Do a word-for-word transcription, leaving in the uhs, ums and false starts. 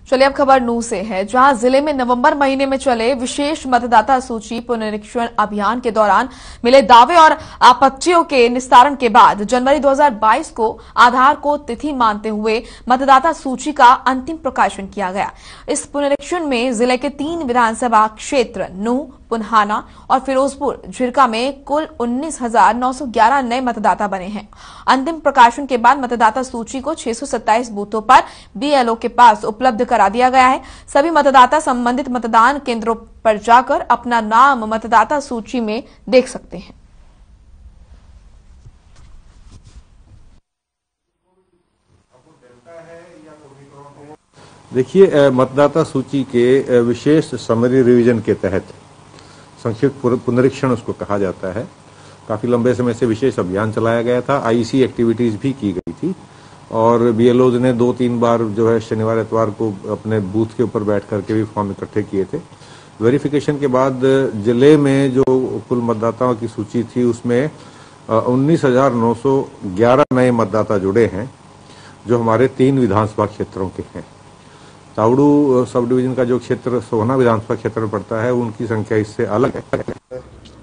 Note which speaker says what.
Speaker 1: चलिए अब खबर नू से है, जहां जिले में नवंबर महीने में चले विशेष मतदाता सूची पुनरीक्षण अभियान के दौरान मिले दावे और आपत्तियों के निस्तारण के बाद जनवरी दो हज़ार बाईस को आधार को तिथि मानते हुए मतदाता सूची का अंतिम प्रकाशन किया गया। इस पुनरीक्षण में जिले के तीन विधानसभा क्षेत्र नू, पुन्हाना और फिरोजपुर झिरका में कुल उन्नीस हजार नौ सौ ग्यारह नए मतदाता बने हैं। अंतिम प्रकाशन के बाद मतदाता सूची को छह सौ सत्ताईस बूथों पर बीएलओ के पास उपलब्ध करा दिया गया है। सभी मतदाता संबंधित मतदान केंद्रों पर जाकर अपना नाम मतदाता सूची में देख सकते हैं।
Speaker 2: देखिए, मतदाता सूची के विशेष समरी रिवीजन के तहत संक्षिप्त पुनरीक्षण उसको कहा जाता है। काफी लंबे समय से विशेष अभियान चलाया गया था, आईसी एक्टिविटीज भी की गई थी और बीएलओज ने दो तीन बार जो है शनिवार इतवार को अपने बूथ के ऊपर बैठ करके भी फॉर्म इकट्ठे किए थे। वेरिफिकेशन के बाद जिले में जो कुल मतदाताओं की सूची थी उसमें उन्नीस हजार नौ सौ ग्यारह नए मतदाता जुड़े हैं, जो हमारे तीन विधानसभा क्षेत्रों के हैं। तावड़ू सब डिवीजन का जो क्षेत्र सोहना विधानसभा क्षेत्र में पड़ता है, उनकी संख्या इससे अलग है।